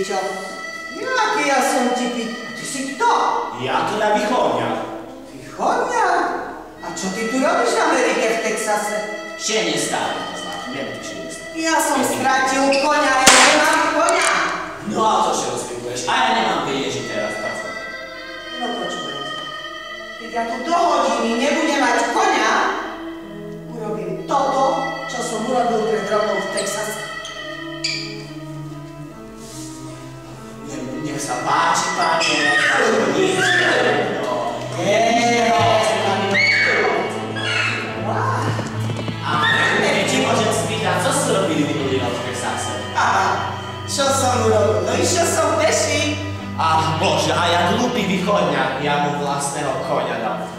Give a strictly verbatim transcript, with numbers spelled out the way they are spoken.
Dzieciom. Jakie ja som ti pit... Ty si kto? Ja teda východňar. Východňar? A čo ty tu robíš v Amerike, v Texase? Še nestále, zlatý, neviem, či nestále. Ja som stratil koňa, ja nemám koňa. No a to čo rozpýtuješ? A ja nemám peniaži teraz, pracovať. No počúvajte. Keď ja tu do hodiny nebudem mať koňa, urobím toto, čo som urobil pred rokom v Texase. Nech sa páči, páne, páči, nič, no, nie, a neviem, či môžem spýtať, co si robili minulý rok v Texase? Aha, čo som urobil? No išiel som peši. Ach, bože, a ja glupý východňar, ja mu vlastného koňa dám.